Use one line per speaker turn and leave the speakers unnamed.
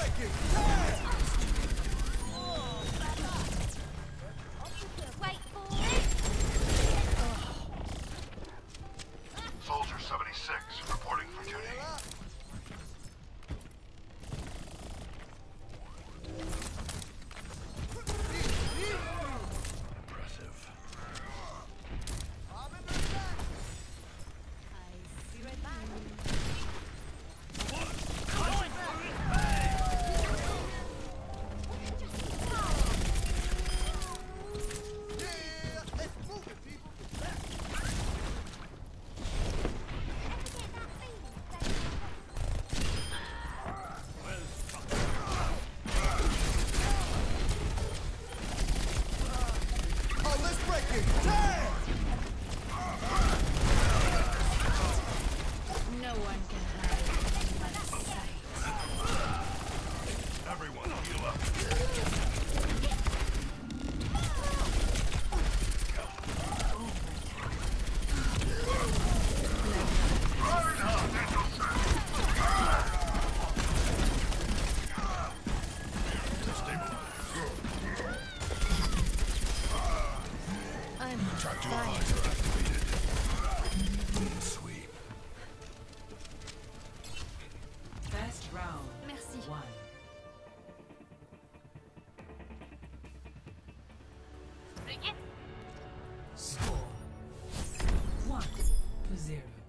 Wait for it.
Soldier 76 reporting for duty. Impressive.
Be right back. No one can hide from my sight.
Everyone heal up.
I'm
Tractor
fine.
visor activated. Clean sweep.
First round.
Merci.
1. Score 1-0.